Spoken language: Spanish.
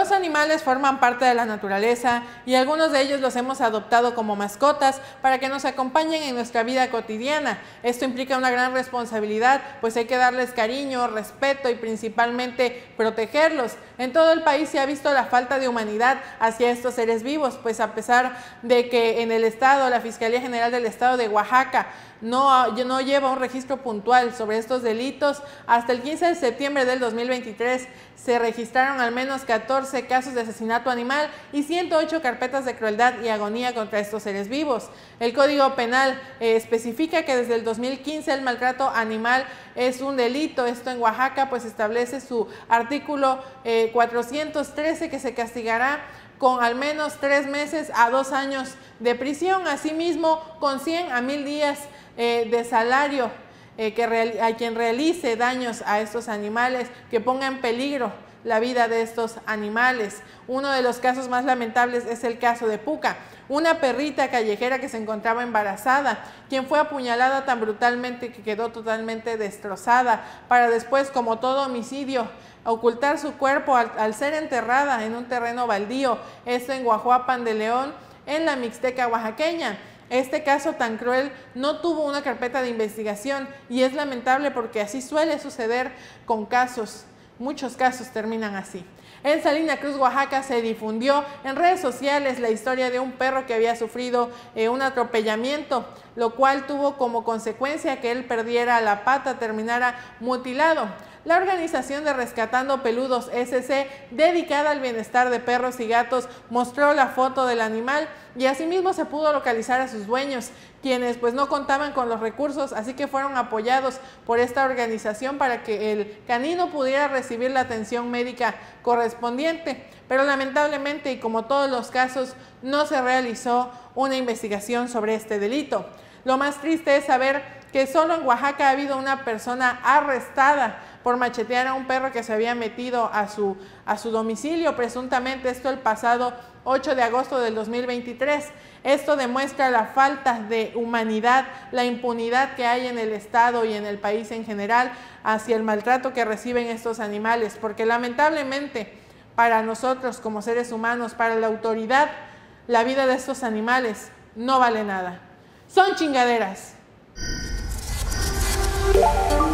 Los animales forman parte de la naturaleza y algunos de ellos los hemos adoptado como mascotas para que nos acompañen en nuestra vida cotidiana. Esto implica una gran responsabilidad, pues hay que darles cariño, respeto y principalmente protegerlos. En todo el país se ha visto la falta de humanidad hacia estos seres vivos, pues a pesar de que en el estado, la Fiscalía General del Estado de Oaxaca no lleva un registro puntual sobre estos delitos, hasta el 15 de septiembre del 2023 se registraron al menos 14 casos de asesinato animal y 108 carpetas de crueldad y agonía contra estos seres vivos. El Código Penal especifica que desde el 2015 el maltrato animal es un delito. Esto en Oaxaca pues establece su artículo 413 que se castigará con al menos 3 meses a 2 años de prisión, asimismo con 100 a 1000 días de salario a quien realice daños a estos animales, que ponga en peligro la vida de estos animales. Uno de los casos más lamentables es el caso de Puca, una perrita callejera que se encontraba embarazada, quien fue apuñalada tan brutalmente que quedó totalmente destrozada, para después, como todo homicidio, ocultar su cuerpo al ser enterrada en un terreno baldío, esto en Guajuapan de León, en la Mixteca oaxaqueña. Este caso tan cruel no tuvo una carpeta de investigación y es lamentable porque así suele suceder con casos. Muchos casos terminan así. En Salina Cruz, Oaxaca, se difundió en redes sociales la historia de un perro que había sufrido un atropellamiento, lo cual tuvo como consecuencia que él perdiera la pata, terminara mutilado. La organización de Rescatando Peludos SC, dedicada al bienestar de perros y gatos, mostró la foto del animal y asimismo se pudo localizar a sus dueños, quienes pues no contaban con los recursos, así que fueron apoyados por esta organización para que el canino pudiera recibir la atención médica correspondiente. Pero lamentablemente, y como todos los casos, no se realizó una investigación sobre este delito. Lo más triste es saber que solo en Oaxaca ha habido una persona arrestada por machetear a un perro que se había metido a su domicilio, presuntamente, esto el pasado 8 de agosto del 2023. Esto demuestra la falta de humanidad, la impunidad que hay en el estado y en el país en general hacia el maltrato que reciben estos animales, porque lamentablemente para nosotros como seres humanos, para la autoridad, la vida de estos animales no vale nada. Son chingaderas.